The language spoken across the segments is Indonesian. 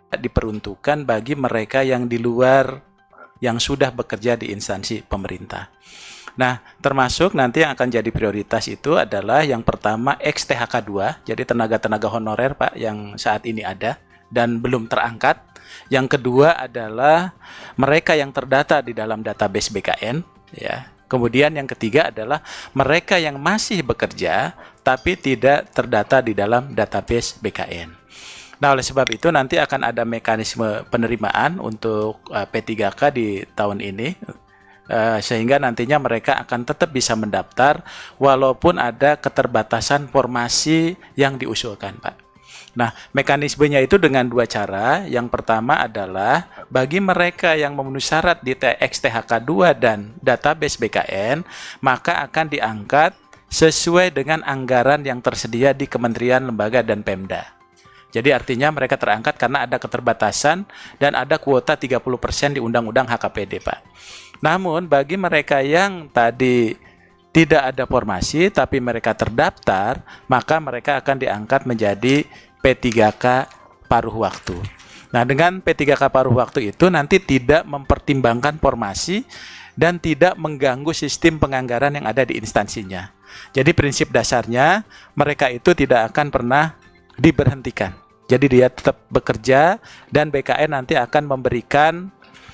diperuntukkan bagi mereka yang di luar yang sudah bekerja di instansi pemerintah. Nah, termasuk nanti yang akan jadi prioritas itu adalah yang pertama ex-THK 2, jadi tenaga-tenaga honorer Pak yang saat ini ada dan belum terangkat. Yang kedua adalah mereka yang terdata di dalam database BKN, ya. Kemudian yang ketiga adalah mereka yang masih bekerja tapi tidak terdata di dalam database BKN. Nah, oleh sebab itu nanti akan ada mekanisme penerimaan untuk P3K di tahun ini, sehingga nantinya mereka akan tetap bisa mendaftar walaupun ada keterbatasan formasi yang diusulkan, Pak. Nah, mekanismenya itu dengan dua cara. Yang pertama adalah bagi mereka yang memenuhi syarat di THK 2 dan database BKN, maka akan diangkat sesuai dengan anggaran yang tersedia di kementerian, lembaga, dan Pemda. Jadi artinya mereka terangkat karena ada keterbatasan dan ada kuota 30% di Undang-Undang HKPD, Pak. Namun bagi mereka yang tadi tidak ada formasi tapi mereka terdaftar, maka mereka akan diangkat menjadi P3K paruh waktu. Nah, dengan P3K paruh waktu itu nanti tidak mempertimbangkan formasi dan tidak mengganggu sistem penganggaran yang ada di instansinya. Jadi prinsip dasarnya mereka itu tidak akan pernah diberhentikan. Jadi dia tetap bekerja dan BKN nanti akan memberikan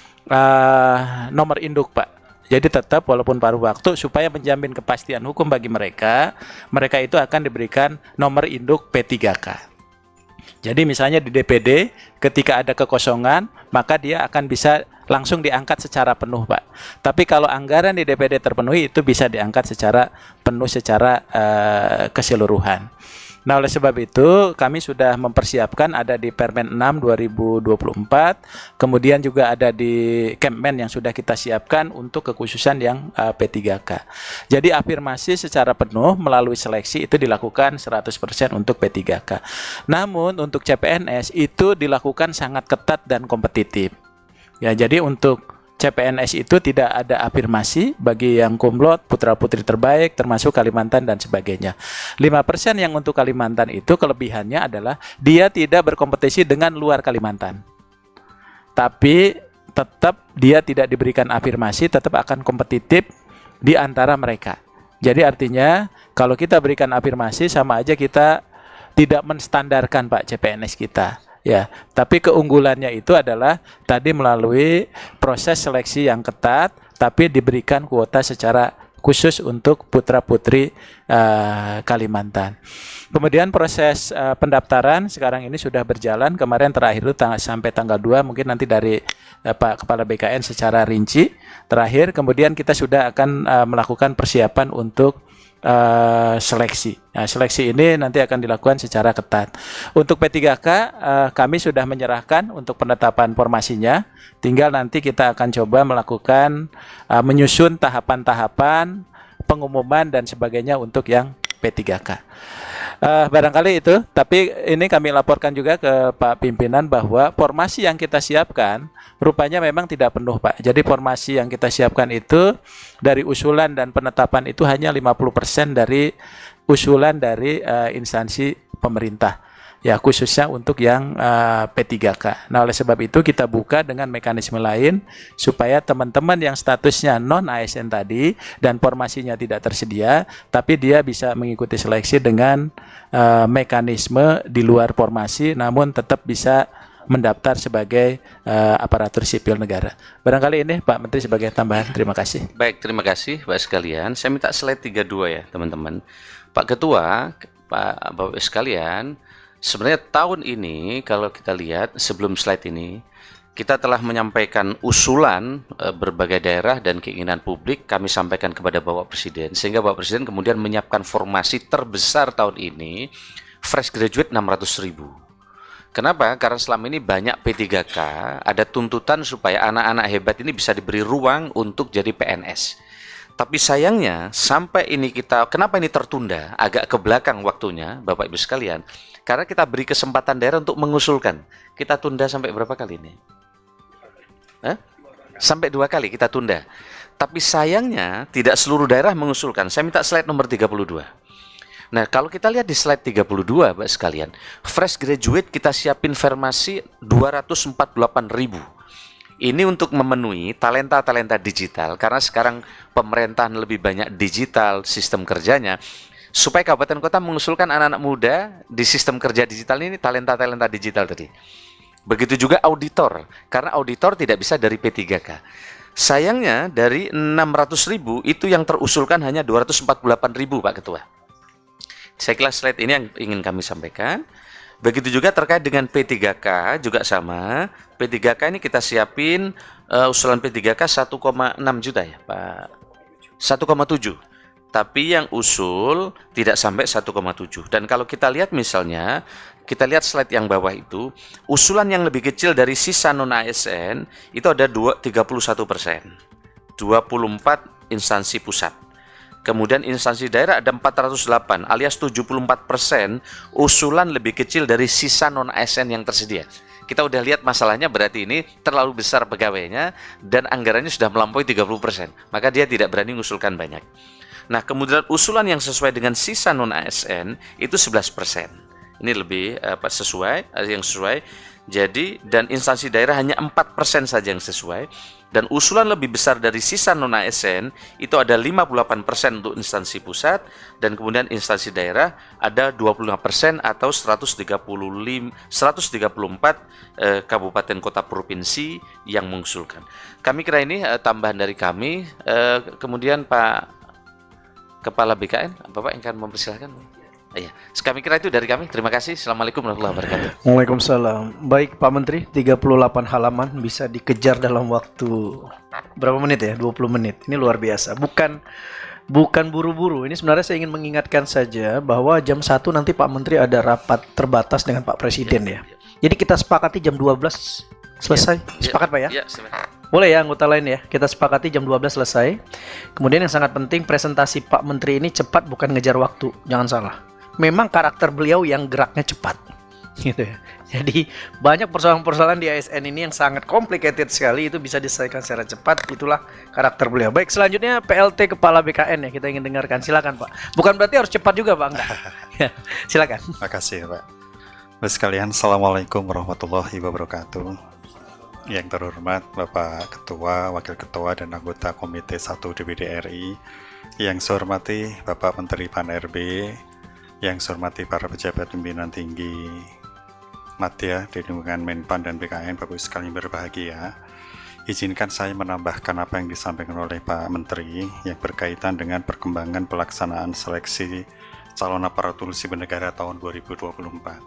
nomor induk, Pak. Jadi tetap walaupun paruh waktu supaya menjamin kepastian hukum bagi mereka, mereka itu akan diberikan nomor induk P3K. Jadi misalnya di DPD ketika ada kekosongan, maka dia akan bisa langsung diangkat secara penuh, Pak. Tapi kalau anggaran di DPD terpenuhi, itu bisa diangkat secara penuh, secara keseluruhan. Nah, oleh sebab itu kami sudah mempersiapkan ada di Permen 6 2024, kemudian juga ada di Kemmen yang sudah kita siapkan untuk kekhususan yang P3K. Jadi afirmasi secara penuh melalui seleksi itu dilakukan 100% untuk P3K. Namun untuk CPNS itu dilakukan sangat ketat dan kompetitif. Ya, jadi untuk CPNS itu tidak ada afirmasi bagi yang kumlot, putra-putri terbaik, termasuk Kalimantan dan sebagainya. 5% yang untuk Kalimantan itu kelebihannya adalah dia tidak berkompetisi dengan luar Kalimantan. Tapi tetap dia tidak diberikan afirmasi, tetap akan kompetitif di antara mereka. Jadi artinya kalau kita berikan afirmasi sama aja kita tidak menstandarkan, Pak, CPNS kita. Ya, tapi keunggulannya itu adalah tadi melalui proses seleksi yang ketat, tapi diberikan kuota secara khusus untuk putra-putri Kalimantan. Kemudian proses pendaftaran sekarang ini sudah berjalan, kemarin terakhir itu sampai tanggal 2, mungkin nanti dari Pak Kepala BKN secara rinci terakhir, kemudian kita sudah akan melakukan persiapan untuk seleksi. Nah, seleksi ini nanti akan dilakukan secara ketat. Untuk P3K kami sudah menyerahkan untuk penetapan formasinya. Tinggal nanti kita akan coba melakukan menyusun tahapan-tahapan pengumuman dan sebagainya untuk yang P3K. Barangkali itu, tapi ini kami laporkan juga ke Pak Pimpinan bahwa formasi yang kita siapkan rupanya memang tidak penuh, Pak. Jadi formasi yang kita siapkan itu dari usulan dan penetapan itu hanya 50% dari usulan dari instansi pemerintah. Ya, khususnya untuk yang P3K. Nah, oleh sebab itu kita buka dengan mekanisme lain supaya teman-teman yang statusnya non ASN tadi dan formasinya tidak tersedia, tapi dia bisa mengikuti seleksi dengan mekanisme di luar formasi, namun tetap bisa mendaftar sebagai aparatur sipil negara. Barangkali ini Pak Menteri sebagai tambahan. Terima kasih. Baik, terima kasih Pak sekalian. Saya minta slide 32 ya teman-teman. Pak Ketua, Bapak sekalian, sebenarnya tahun ini kalau kita lihat sebelum slide ini, kita telah menyampaikan usulan berbagai daerah dan keinginan publik kami sampaikan kepada Bapak Presiden, sehingga Bapak Presiden kemudian menyiapkan formasi terbesar tahun ini, fresh graduate 600.000. Kenapa? Karena selama ini banyak P3K, ada tuntutan supaya anak-anak hebat ini bisa diberi ruang untuk jadi PNS. Tapi sayangnya sampai ini kenapa ini tertunda agak ke belakang waktunya Bapak Ibu sekalian? Karena kita beri kesempatan daerah untuk mengusulkan. Kita tunda sampai berapa kali ini? Sampai 2 kali kita tunda. Tapi sayangnya tidak seluruh daerah mengusulkan. Saya minta slide nomor 32. Nah, kalau kita lihat di slide 32, Bapak sekalian, fresh graduate kita siapin formasi 248.000. Ini untuk memenuhi talenta-talenta digital, karena sekarang pemerintahan lebih banyak digital sistem kerjanya, supaya kabupaten kota mengusulkan anak-anak muda di sistem kerja digital ini, talenta-talenta digital tadi. Begitu juga auditor, karena auditor tidak bisa dari P3K. Sayangnya dari 600.000 itu yang terusulkan hanya 248.000, Pak Ketua. Saya kira slide ini yang ingin kami sampaikan. Begitu juga terkait dengan P3K juga sama. P3K ini kita siapin usulan P3K 1,6 juta ya Pak. 1,7. Tapi yang usul tidak sampai 1,7. Dan kalau kita lihat misalnya, kita lihat slide yang bawah itu, usulan yang lebih kecil dari sisa non-ASN itu ada 31%. 24 instansi pusat. Kemudian instansi daerah ada 408 alias 74% usulan lebih kecil dari sisa non-ASN yang tersedia. Kita udah lihat masalahnya, berarti ini terlalu besar pegawainya dan anggarannya sudah melampaui 30%. Maka dia tidak berani mengusulkan banyak. Nah, kemudian usulan yang sesuai dengan sisa non-ASN itu 11%. Ini lebih yang sesuai. Jadi, dan instansi daerah hanya 4% saja yang sesuai. Dan usulan lebih besar dari sisa non-ASN itu ada 58% untuk instansi pusat, dan kemudian instansi daerah ada 25% atau 134 kabupaten kota provinsi yang mengusulkan. Kami kira ini tambahan dari kami. Kemudian Pak Kepala BKN, Bapak yang akan mempersilahkan. Iya, kami kira itu dari kami. Terima kasih. Assalamualaikum warahmatullahi wabarakatuh. Waalaikumsalam. Baik Pak Menteri, 38 halaman bisa dikejar dalam waktu berapa menit ya? 20 menit. Ini luar biasa. Bukan buru-buru. Ini sebenarnya saya ingin mengingatkan saja bahwa jam 1 nanti Pak Menteri ada rapat terbatas dengan Pak Presiden ya. Jadi kita sepakati jam 12 selesai. Sepakat Pak ya? Iya, silakan. Boleh ya anggota lain ya, kita sepakati jam 12 selesai. Kemudian yang sangat penting, presentasi Pak Menteri ini cepat, bukan ngejar waktu, jangan salah. Memang karakter beliau yang geraknya cepat gitu ya. Jadi banyak persoalan-persoalan di ASN ini yang sangat complicated sekali, itu bisa diselesaikan secara cepat. Itulah karakter beliau. Baik, selanjutnya PLT Kepala BKN ya, kita ingin dengarkan. Silakan Pak. Bukan berarti harus cepat juga Pak, enggak. Ya, silakan. Makasih Pak. Bapak sekalian, Assalamualaikum warahmatullahi wabarakatuh. Yang terhormat Bapak Ketua, Wakil Ketua, dan anggota Komite 1 DPD RI. Yang saya hormati Bapak Menteri Pan-RB, yang saya hormati para pejabat pimpinan tinggi Madya di lingkungan Menpan dan BKN, Bapak sekalian berbahagia. Izinkan saya menambahkan apa yang disampaikan oleh Pak Menteri yang berkaitan dengan perkembangan pelaksanaan seleksi calon aparatur sipil negara tahun 2024.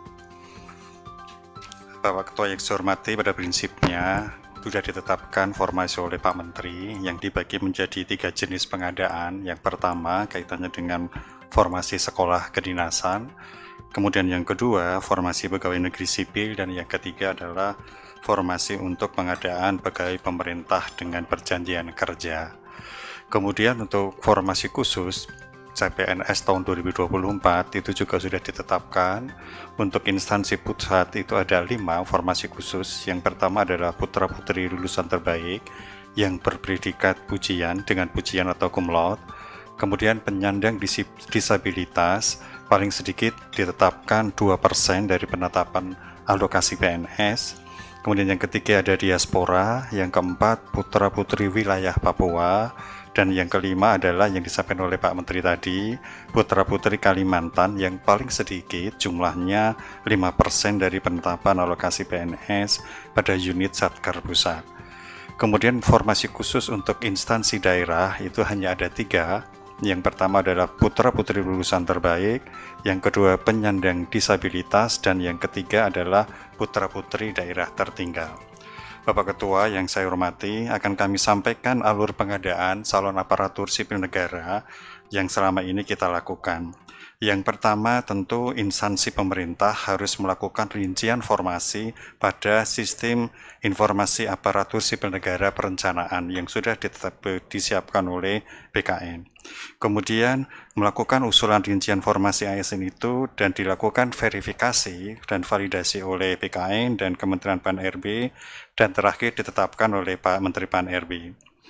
Bapak Ketua yang saya hormati, pada prinsipnya sudah ditetapkan formasi oleh Pak Menteri yang dibagi menjadi 3 jenis pengadaan. Yang pertama kaitannya dengan formasi sekolah kedinasan, kemudian yang kedua formasi pegawai negeri sipil, dan yang ketiga adalah formasi untuk pengadaan pegawai pemerintah dengan perjanjian kerja. Kemudian untuk formasi khusus CPNS tahun 2024 itu juga sudah ditetapkan. Untuk instansi pusat itu ada 5 formasi khusus. Yang pertama adalah putra-putri lulusan terbaik yang berpredikat pujian dengan pujian atau cum laude. Kemudian penyandang disabilitas paling sedikit ditetapkan 2% dari penetapan alokasi PNS. Kemudian yang ketiga ada diaspora, yang keempat putra-putri wilayah Papua, dan yang kelima adalah yang disampaikan oleh Pak Menteri tadi, putra-putri Kalimantan yang paling sedikit jumlahnya 5% dari penetapan alokasi PNS pada unit Satker Pusat. Kemudian formasi khusus untuk instansi daerah itu hanya ada 3. Yang pertama adalah putra-putri lulusan terbaik, yang kedua penyandang disabilitas, dan yang ketiga adalah putra-putri daerah tertinggal. Bapak Ketua yang saya hormati, akan kami sampaikan alur pengadaan calon aparatur sipil negara yang selama ini kita lakukan. Yang pertama tentu instansi pemerintah harus melakukan rincian formasi pada sistem informasi aparatur sipil negara perencanaan yang sudah disiapkan oleh BKN. Kemudian melakukan usulan rincian formasi ASN itu dan dilakukan verifikasi dan validasi oleh BKN dan Kementerian Pan-RB, dan terakhir ditetapkan oleh Pak Menteri Pan-RB.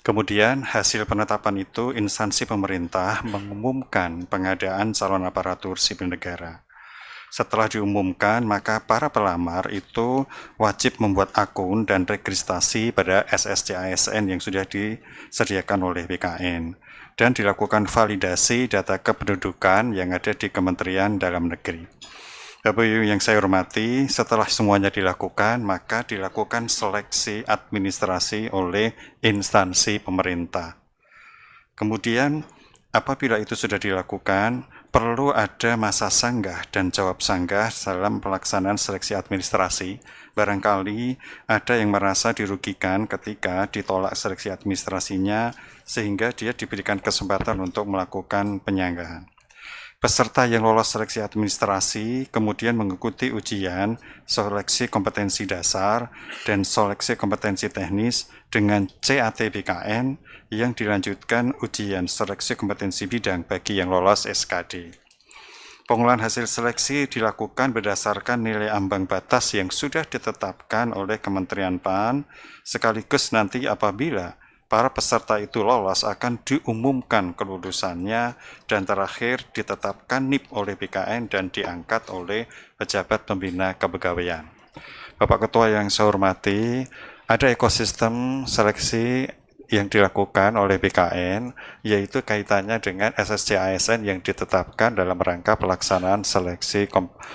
Kemudian hasil penetapan itu instansi pemerintah mengumumkan pengadaan calon aparatur sipil negara. Setelah diumumkan, maka para pelamar itu wajib membuat akun dan registrasi pada SSC ASN yang sudah disediakan oleh BKN dan dilakukan validasi data kependudukan yang ada di Kementerian Dalam Negeri. Bapak Ibu yang saya hormati, setelah semuanya dilakukan, maka dilakukan seleksi administrasi oleh instansi pemerintah. Kemudian, apabila itu sudah dilakukan, perlu ada masa sanggah dan jawab sanggah dalam pelaksanaan seleksi administrasi. Barangkali ada yang merasa dirugikan ketika ditolak seleksi administrasinya, sehingga dia diberikan kesempatan untuk melakukan penyanggahan. Peserta yang lolos seleksi administrasi kemudian mengikuti ujian seleksi kompetensi dasar dan seleksi kompetensi teknis dengan CAT BKN yang dilanjutkan ujian seleksi kompetensi bidang bagi yang lolos SKD. Pengolahan hasil seleksi dilakukan berdasarkan nilai ambang batas yang sudah ditetapkan oleh Kementerian PAN, sekaligus nanti apabila para peserta itu lolos akan diumumkan kelulusannya dan terakhir ditetapkan NIP oleh BKN dan diangkat oleh pejabat pembina kepegawaian. Bapak Ketua yang saya hormati, ada ekosistem seleksi yang dilakukan oleh BKN, yaitu kaitannya dengan SSC ASN yang ditetapkan dalam rangka pelaksanaan seleksi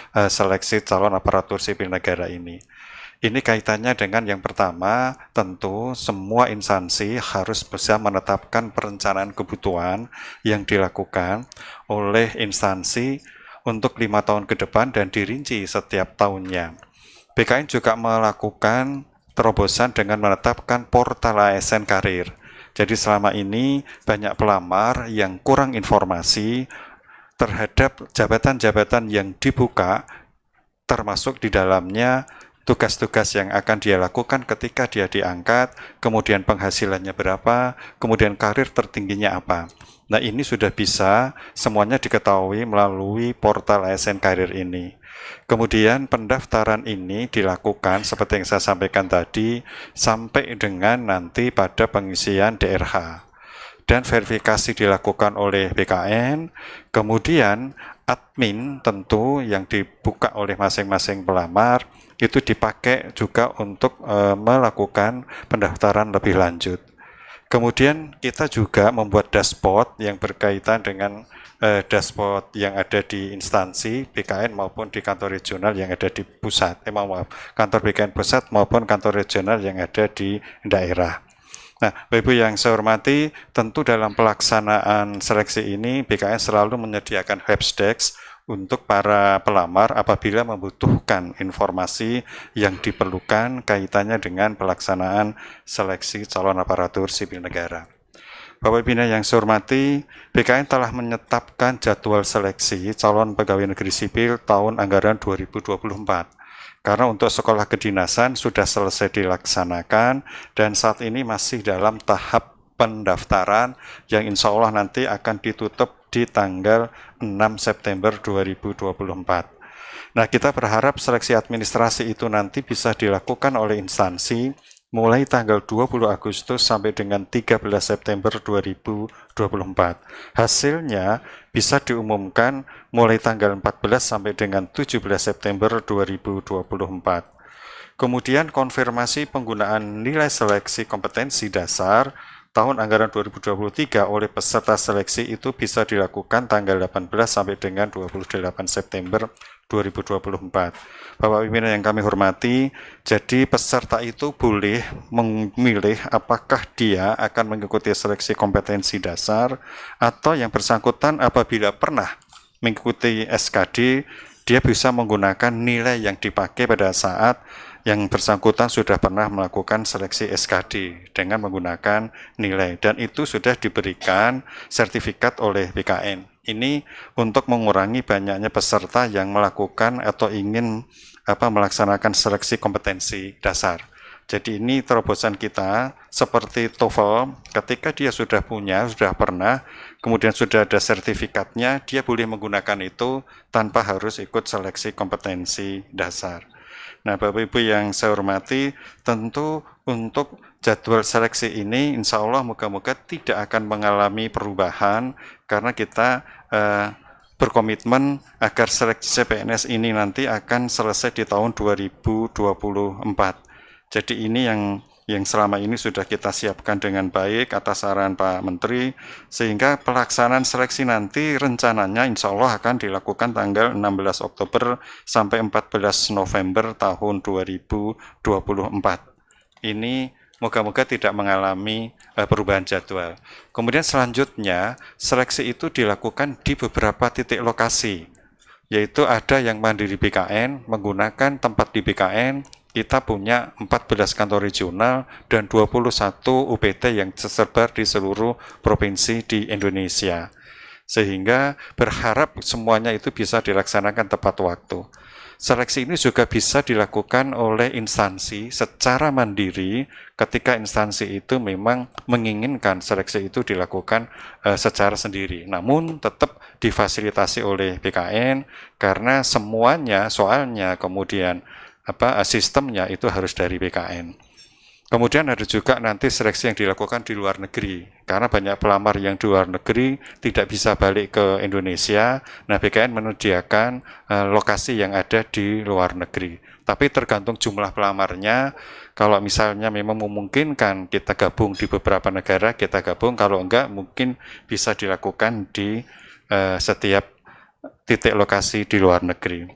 calon aparatur sipil negara ini. Ini kaitannya dengan yang pertama, tentu semua instansi harus bisa menetapkan perencanaan kebutuhan yang dilakukan oleh instansi untuk 5 tahun ke depan dan dirinci setiap tahunnya. BKN juga melakukan terobosan dengan menetapkan portal ASN karir. Jadi selama ini banyak pelamar yang kurang informasi terhadap jabatan-jabatan yang dibuka, termasuk di dalamnya tugas-tugas yang akan dia lakukan ketika dia diangkat, kemudian penghasilannya berapa, kemudian karir tertingginya apa. Nah, ini sudah bisa semuanya diketahui melalui portal ASN Karir ini. Kemudian pendaftaran ini dilakukan seperti yang saya sampaikan tadi sampai dengan nanti pada pengisian DRH. Dan verifikasi dilakukan oleh BKN, kemudian admin tentu yang dibuka oleh masing-masing pelamar itu dipakai juga untuk melakukan pendaftaran lebih lanjut. Kemudian kita juga membuat dashboard yang berkaitan dengan dashboard yang ada di instansi BKN maupun di kantor regional yang ada di pusat, kantor BKN pusat maupun kantor regional yang ada di daerah. Nah, Bapak Ibu yang saya hormati, tentu dalam pelaksanaan seleksi ini BKN selalu menyediakan helpdesk untuk para pelamar apabila membutuhkan informasi yang diperlukan kaitannya dengan pelaksanaan seleksi calon aparatur sipil negara. Bapak Ibu yang saya hormati, BKN telah menetapkan jadwal seleksi calon pegawai negeri sipil tahun anggaran 2024. Karena untuk sekolah kedinasan sudah selesai dilaksanakan dan saat ini masih dalam tahap pendaftaran yang insya Allah nanti akan ditutup di tanggal 6 September 2024. Nah, kita berharap seleksi administrasi itu nanti bisa dilakukan oleh instansi mulai tanggal 20 Agustus sampai dengan 13 September 2024. Hasilnya bisa diumumkan mulai tanggal 14 sampai dengan 17 September 2024. Kemudian konfirmasi penggunaan nilai seleksi kompetensi dasar tahun anggaran 2023 oleh peserta seleksi itu bisa dilakukan tanggal 18 sampai dengan 28 September 2024. Bapak pimpinan yang kami hormati, jadi peserta itu boleh memilih apakah dia akan mengikuti seleksi kompetensi dasar atau yang bersangkutan apabila pernah mengikuti SKD, dia bisa menggunakan nilai yang dipakai pada saat yang bersangkutan sudah pernah melakukan seleksi SKD dengan menggunakan nilai dan itu sudah diberikan sertifikat oleh BKN. Ini untuk mengurangi banyaknya peserta yang melakukan atau ingin melaksanakan seleksi kompetensi dasar. Jadi ini terobosan kita seperti TOEFL, ketika dia sudah pernah, kemudian sudah ada sertifikatnya, dia boleh menggunakan itu tanpa harus ikut seleksi kompetensi dasar. Nah, Bapak Ibu yang saya hormati, tentu untuk jadwal seleksi ini insya Allah moga-moga tidak akan mengalami perubahan karena kita berkomitmen agar seleksi CPNS ini nanti akan selesai di tahun 2024. Jadi ini yang selama ini sudah kita siapkan dengan baik atas saran Pak Menteri, sehingga pelaksanaan seleksi nanti rencananya insya Allah akan dilakukan tanggal 16 Oktober sampai 14 November tahun 2024. Ini moga-moga tidak mengalami perubahan jadwal. Kemudian selanjutnya, seleksi itu dilakukan di beberapa titik lokasi, yaitu ada yang mandiri BKN, menggunakan tempat di BKN, kita punya 14 kantor regional dan 21 UPT yang tersebar di seluruh provinsi di Indonesia. Sehingga berharap semuanya itu bisa dilaksanakan tepat waktu. Seleksi ini juga bisa dilakukan oleh instansi secara mandiri ketika instansi itu memang menginginkan seleksi itu dilakukan secara sendiri. Namun tetap difasilitasi oleh BKN karena semuanya soalnya kemudian sistemnya itu harus dari BKN. Kemudian ada juga nanti seleksi yang dilakukan di luar negeri, karena banyak pelamar yang di luar negeri tidak bisa balik ke Indonesia. Nah, BKN menyediakan lokasi yang ada di luar negeri. Tapi tergantung jumlah pelamarnya, kalau misalnya memang memungkinkan kita gabung di beberapa negara, kita gabung. Kalau enggak, mungkin bisa dilakukan di setiap titik lokasi di luar negeri.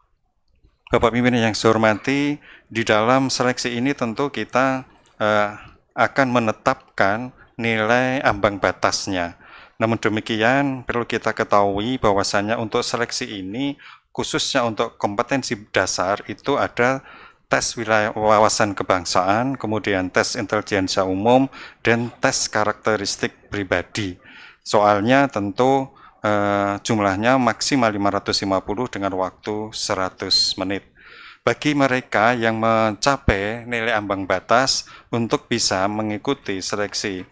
Bapak pimpinan yang saya hormati, di dalam seleksi ini tentu kita akan menetapkan nilai ambang batasnya. Namun demikian perlu kita ketahui bahwasanya untuk seleksi ini khususnya untuk kompetensi dasar itu ada tes wawasan kebangsaan, kemudian tes intelijensia umum, dan tes karakteristik pribadi. Soalnya tentu jumlahnya maksimal 550 dengan waktu 100 menit. Bagi mereka yang mencapai nilai ambang batas untuk bisa mengikuti seleksi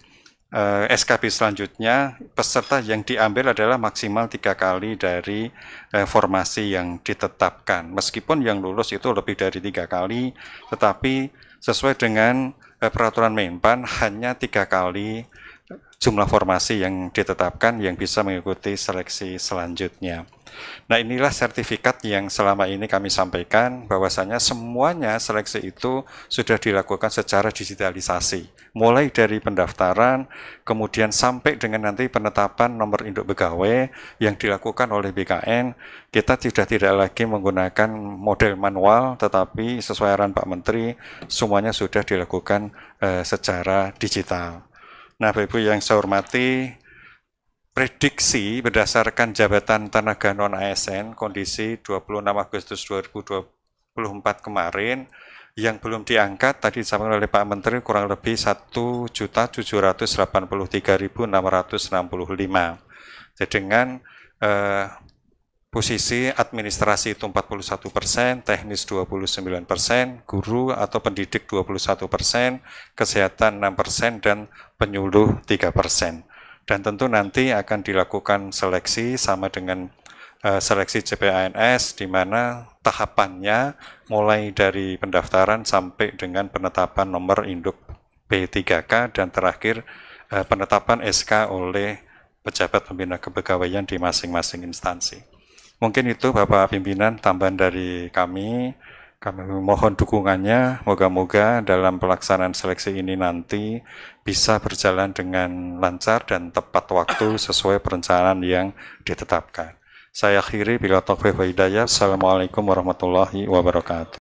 SKB selanjutnya, peserta yang diambil adalah maksimal 3 kali dari formasi yang ditetapkan. Meskipun yang lulus itu lebih dari 3 kali, tetapi sesuai dengan peraturan Menpan hanya 3 kali jumlah formasi yang ditetapkan yang bisa mengikuti seleksi selanjutnya. Nah, inilah sertifikat yang selama ini kami sampaikan bahwasanya semuanya seleksi itu sudah dilakukan secara digitalisasi. Mulai dari pendaftaran, kemudian sampai dengan nanti penetapan nomor induk pegawai yang dilakukan oleh BKN, kita sudah tidak lagi menggunakan model manual, tetapi sesuai arahan Pak Menteri, semuanya sudah dilakukan secara digital. Nah, Bapak Ibu yang saya hormati, prediksi berdasarkan Jabatan Tenaga Non-ASN kondisi 26 Agustus 2024 kemarin yang belum diangkat tadi disampaikan oleh Pak Menteri kurang lebih 1.783.665. Jadi dengan posisi administrasi itu 41%, teknis 29%, guru atau pendidik 21%, kesehatan 6%, dan penyuluh 3%. Dan tentu nanti akan dilakukan seleksi sama dengan seleksi CPNS, di mana tahapannya mulai dari pendaftaran sampai dengan penetapan nomor induk P3K dan terakhir penetapan SK oleh pejabat pembina kepegawaian di masing-masing instansi. Mungkin itu Bapak Pimpinan tambahan dari kami. Kami mohon dukungannya, moga-moga dalam pelaksanaan seleksi ini nanti bisa berjalan dengan lancar dan tepat waktu sesuai perencanaan yang ditetapkan. Saya akhiri bila taufiq wa hidayah. Assalamualaikum warahmatullahi wabarakatuh.